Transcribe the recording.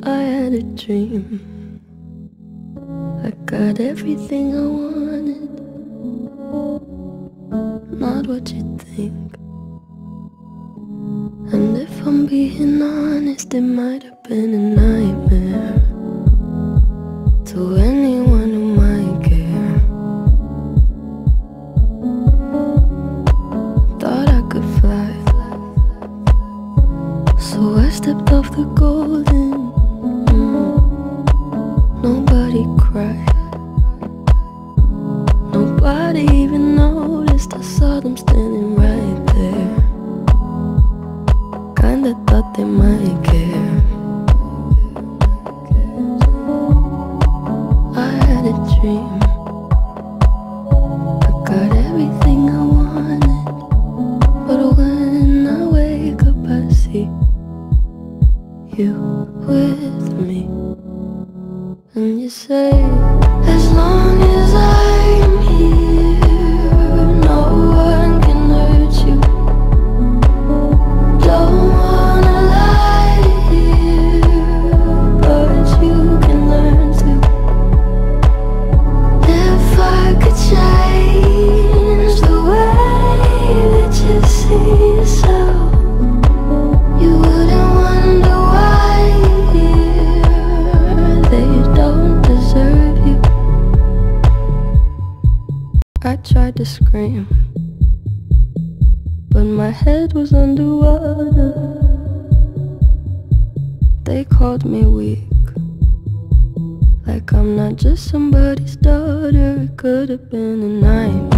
I had a dream. I got everything I wanted, not what you think. And if I'm being honest, it might have been a nightmare to anyone who might care. Thought I could fly, so I stepped off the golden. Nobody cried, nobody even noticed. I saw them standing right there. Kinda thought they might care. I had a dream. I got everything I wanted, but when I wake up I see you with me. And you say, as long as I'm here, no one can hurt you. Don't wanna lie here, but you can learn to. If I could change the way that you see yourself, you wouldn't wonder why they don't deserve you. I tried to scream, but my head was underwater. They called me weak, like I'm not just somebody's daughter. It could have been a nightmare.